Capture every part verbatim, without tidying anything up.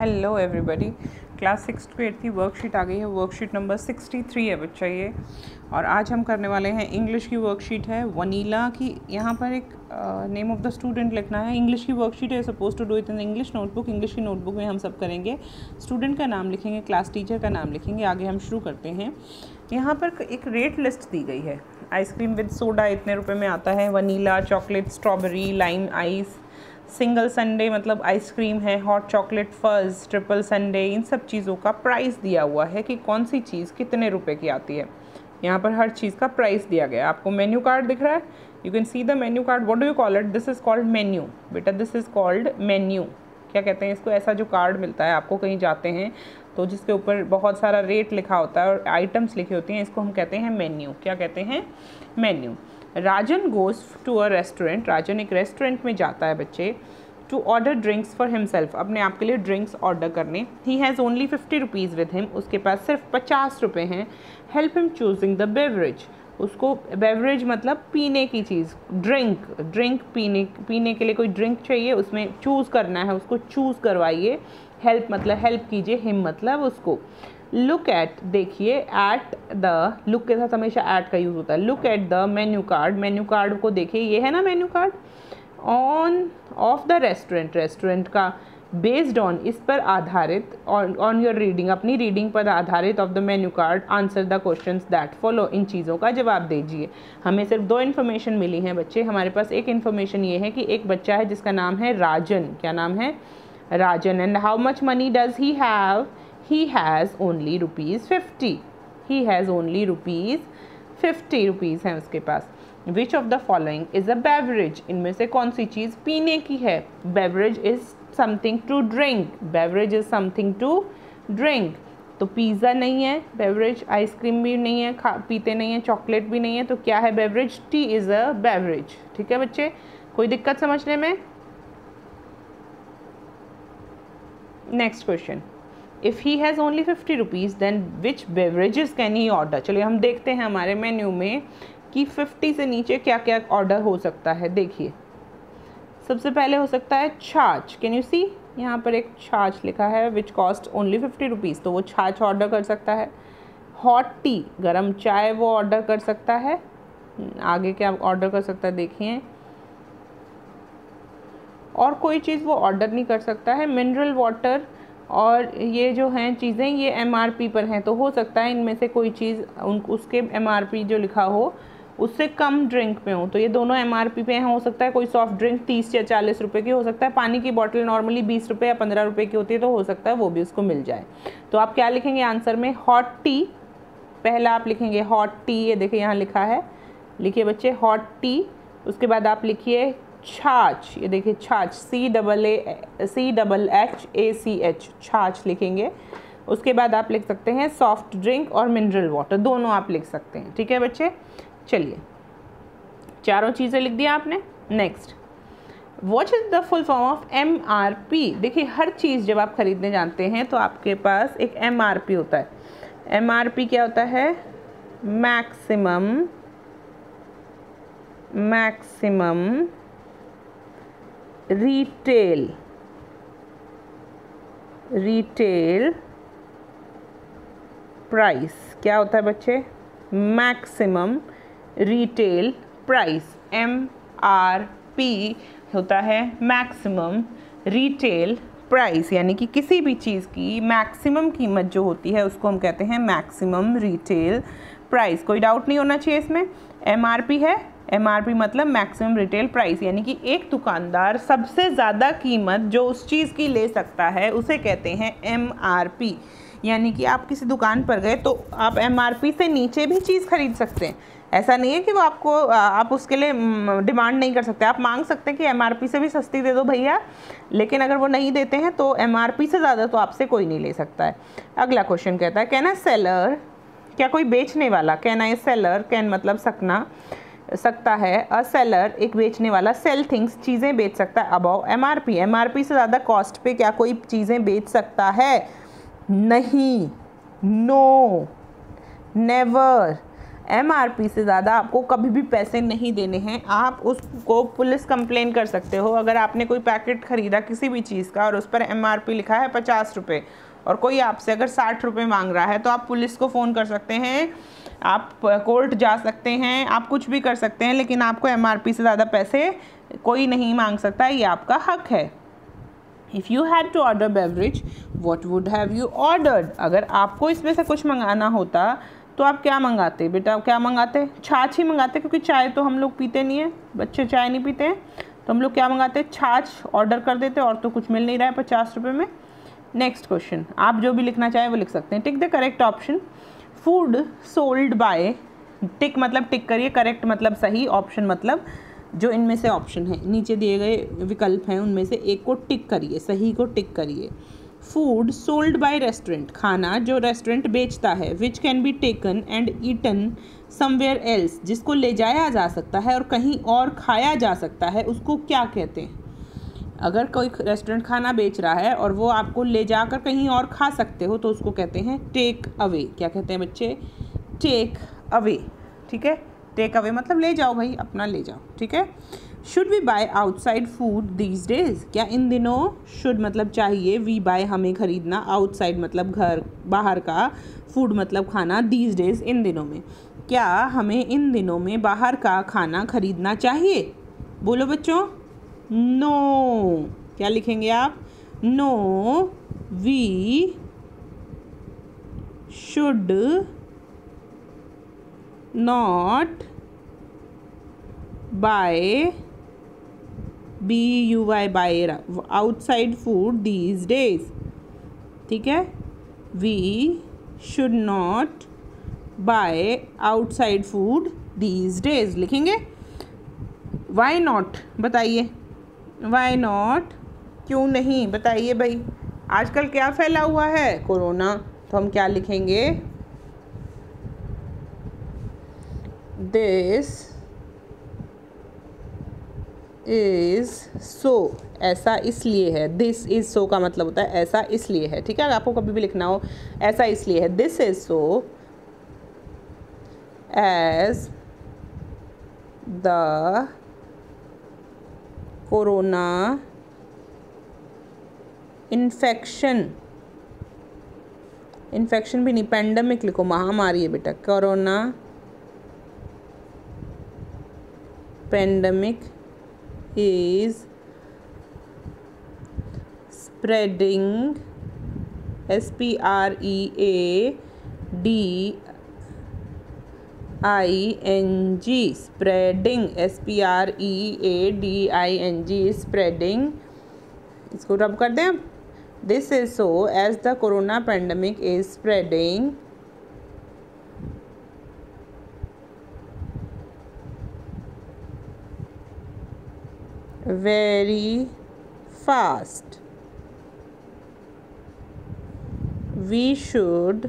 Hello everybody, class six to eight की worksheet आ गई है। वर्कशीट नंबर सिक्सटी थ्री है बच्चा ये, और आज हम करने वाले हैं इंग्लिश की वर्कशीट है वनीला की। यहाँ पर एक नेम ऑफ द स्टूडेंट लिखना है। इंग्लिश की वर्कशीट है, suppose to do it in English notebook. English की नोटबुक में हम सब करेंगे, स्टूडेंट का नाम लिखेंगे, क्लास टीचर का नाम लिखेंगे। आगे हम शुरू करते हैं। यहाँ पर एक रेट लिस्ट दी गई है। आइसक्रीम विद सोडा इतने रुपये में आता है, vanilla, chocolate, strawberry, lime ice, single sundae मतलब आइसक्रीम है, hot chocolate fudge, triple sundae, इन सब चीज़ों का प्राइस दिया हुआ है कि कौन सी चीज़ कितने रुपए की आती है। यहाँ पर हर चीज़ का प्राइस दिया गया है। आपको मेन्यू कार्ड दिख रहा है, you can see the menu card. What do you call it? This is called menu बेटा, दिस इज़ कॉल्ड मेन्यू। क्या कहते हैं इसको? ऐसा जो कार्ड मिलता है आपको, कहीं जाते हैं तो जिसके ऊपर बहुत सारा रेट लिखा होता है और आइटम्स लिखे होती हैं, इसको हम कहते हैं मेन्यू। क्या कहते हैं? Menu. Rajan goes to a restaurant, Rajan एक रेस्टोरेंट में जाता है बच्चे, to order drinks for himself, अपने आप के लिए ड्रिंक्स ऑर्डर करने। He has only fifty rupees with him, उसके पास सिर्फ पचास रुपये हैं। Help him choosing the beverage, उसको बेवरेज मतलब पीने की चीज़, ड्रिंक ड्रिंक पीने पीने के लिए कोई ड्रिंक चाहिए, उसमें चूज़ करना है, उसको चूज़ करवाइए। हेल्प मतलब हेल्प कीजिए, हिम मतलब उसको। लुक एट, देखिए, एट द, लुक के साथ हमेशा एट का यूज़ होता है। Look at the menu card, menu card को देखिए, ये है ना menu card, on of the restaurant, restaurant का, बेस्ड ऑन, इस पर आधारित, ऑन योर रीडिंग, अपनी रीडिंग पर आधारित, of the menu card, answer the questions that follow, इन चीज़ों का जवाब दीजिए। हमें सिर्फ दो इन्फॉर्मेशन मिली हैं बच्चे। हमारे पास एक इन्फॉर्मेशन ये है कि एक बच्चा है जिसका नाम है राजन। क्या नाम है? Rajan. And how much money does he have? He has only rupees fifty. He has only rupees fifty rupees हैं उसके पास। Which of the following is a beverage, इनमें से कौन सी चीज़ पीने की है? Beverage is something to drink, beverage is something to drink. तो पिज़्ज़ा नहीं है बेवरेज, आइसक्रीम भी नहीं है, खा पीते नहीं है, चॉकलेट भी नहीं है, तो क्या है beverage? Tea is a beverage. ठीक है बच्चे, कोई दिक्कत समझने में? Next question, if he has only fifty rupees then which beverages can he order. चलिए हम देखते हैं हमारे मेन्यू में कि फिफ्टी से नीचे क्या क्या ऑर्डर हो सकता है। देखिए, सबसे पहले हो सकता है छाछ। कैन यू सी, यहाँ पर एक छाछ लिखा है which cost only fifty rupees, तो वो छाछ ऑर्डर कर सकता है। हॉट टी, गरम चाय, वो ऑर्डर कर सकता है। आगे क्या ऑर्डर कर सकता है देखिए, और कोई चीज़ वो ऑर्डर नहीं कर सकता है। मिनरल वाटर और ये जो हैं चीज़ें, ये एमआरपी पर हैं, तो हो सकता है इनमें से कोई चीज़ उन उसके एमआरपी जो लिखा हो उससे कम ड्रिंक पे हो, तो ये दोनों एमआरपी पे हैं। हो सकता है कोई सॉफ्ट ड्रिंक तीस या चालीस रुपए की हो सकता है, पानी की बोतल नॉर्मली बीस रुपये या पंद्रह रुपये की होती है, तो हो सकता है वो भी उसको मिल जाए। तो आप क्या लिखेंगे आंसर में? हॉट टी, पहला आप लिखेंगे हॉट टी, ये देखिए यहाँ लिखा है, लिखिए बच्चे हॉट टी। उसके बाद आप लिखिए छाछ, ये देखिए छाछ, C double A C double H A C H, छाछ लिखेंगे। उसके बाद आप लिख सकते हैं सॉफ्ट ड्रिंक और मिनरल वाटर, दोनों आप लिख सकते हैं। ठीक है बच्चे, चलिए चारों चीज़ें लिख दिया आपने। Next, what is the full form of M R P? देखिए, हर चीज़ जब आप खरीदने जानते हैं तो आपके पास एक एम आर पी होता है। एम आर पी क्या होता है? Maximum maximum retail retail price. क्या होता है बच्चे? Maximum retail price. M R P होता है मैक्सिमम रिटेल प्राइस, यानी कि किसी भी चीज़ की मैक्सिमम कीमत जो होती है उसको हम कहते हैं मैक्सिमम रिटेल प्राइस। कोई डाउट नहीं होना चाहिए इसमें। एम आर पी है, एम आर पी मतलब मैक्सिमम रिटेल प्राइस, यानी कि एक दुकानदार सबसे ज़्यादा कीमत जो उस चीज़ की ले सकता है उसे कहते हैं एम आर पी। यानी कि आप किसी दुकान पर गए तो आप एम आर पी से नीचे भी चीज़ खरीद सकते हैं। ऐसा नहीं है कि वो आपको, आप उसके लिए डिमांड नहीं कर सकते, आप मांग सकते हैं कि एम आर पी से भी सस्ती दे दो भैया, लेकिन अगर वो नहीं देते हैं तो एम आर पी से ज़्यादा तो आपसे कोई नहीं ले सकता है। अगला क्वेश्चन कहता है, कैन अ सेलर, क्या कोई बेचने वाला, कैन अ सेलर, कैन मतलब सकना, सकता है, अ सेलर एक बेचने वाला, सेल थिंग्स चीज़ें बेच सकता है, above M R P, M R P से ज़्यादा कॉस्ट पे क्या कोई चीज़ें बेच सकता है? नहीं, नो, नेवर। एमआरपी से ज़्यादा आपको कभी भी पैसे नहीं देने हैं। आप उसको पुलिस कंप्लेन कर सकते हो। अगर आपने कोई पैकेट ख़रीदा किसी भी चीज़ का और उस पर एमआरपी लिखा है पचास रुपये और कोई आपसे अगर साठ रुपये मांग रहा है तो आप पुलिस को फ़ोन कर सकते हैं, आप कोर्ट जा सकते हैं, आप कुछ भी कर सकते हैं, लेकिन आपको एमआरपी से ज़्यादा पैसे कोई नहीं मांग सकता, ये आपका हक है। If you had to order beverage what would have you ordered? अगर आपको इसमें से कुछ मंगाना होता तो आप क्या मंगाते बेटा? क्या मंगाते? छाछ ही मंगाते, क्योंकि चाय तो हम लोग पीते नहीं है, बच्चे चाय नहीं पीते हैं, तो हम लोग क्या मंगाते? छाछ ऑर्डर कर देते, और तो कुछ मिल नहीं रहा है पचास रुपये में। नेक्स्ट क्वेश्चन, आप जो भी लिखना चाहें वो लिख सकते हैं। Tick the correct option. Food sold by, tick मतलब टिक करिए, करेक्ट मतलब सही, ऑप्शन मतलब जो इनमें से ऑप्शन है, नीचे दिए गए विकल्प हैं उनमें से एक को टिक करिए, सही को टिक करिए। फूड सोल्ड बाय रेस्टोरेंट, खाना जो रेस्टोरेंट बेचता है, which can be taken and eaten somewhere else, जिसको ले जाया जा सकता है और कहीं और खाया जा सकता है, उसको क्या कहते हैं? अगर कोई रेस्टोरेंट खाना बेच रहा है और वो आपको ले जाकर कहीं और खा सकते हो तो उसको कहते हैं टेक अवे। क्या कहते हैं बच्चे? Take away. ठीक है, टेक अवे मतलब ले जाओ भाई, अपना ले जाओ। ठीक है। Should we buy outside food these days, क्या इन दिनों? शुड मतलब चाहिए, वी बाय हमें खरीदना, आउटसाइड मतलब घर बाहर का, फूड मतलब खाना, दीज डेज इन दिनों में, क्या हमें इन दिनों में बाहर का खाना खरीदना चाहिए? बोलो बच्चों। नो। क्या लिखेंगे आप? No we should not buy, B U Y buy, outside food these days. ठीक है, we should not buy outside food these days लिखेंगे। वाई नॉट बताइए, वाई नॉट क्यों नहीं बताइए भाई। आजकल क्या फैला हुआ है? कोरोना। तो हम क्या लिखेंगे? दिस इज सो, ऐसा इसलिए है। दिस इज सो का मतलब होता है ऐसा इसलिए है। ठीक है, अगर आपको कभी भी लिखना हो ऐसा इसलिए है, this is so as the corona infection, infection भी नहीं, पेंडेमिक लिखो, महामारी है बेटा। Corona pandemic is spreading, S P R E A D I N G, spreading, S P R E A D I N G, spreading। इसको रब कर दें। This is so as the corona pandemic is spreading very fast, we should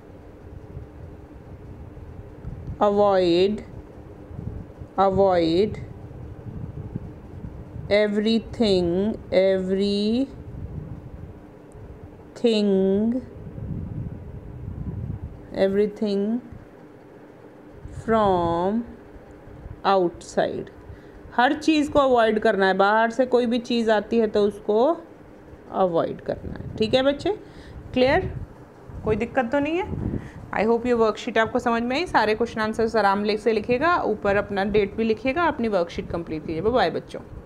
avoid avoid everything everything everything from outside, हर चीज़ को avoid करना है, बाहर से कोई भी चीज़ आती है तो उसको अवॉइड करना है। ठीक है बच्चे, क्लियर? कोई दिक्कत तो नहीं है? आई होप ये वर्कशीट आपको समझ में आई। सारे क्वेश्चन आंसर्स आराम से लिखिएगा, ऊपर अपना डेट भी लिखिएगा, अपनी वर्कशीट कंप्लीट कीजिए। बाय बच्चों।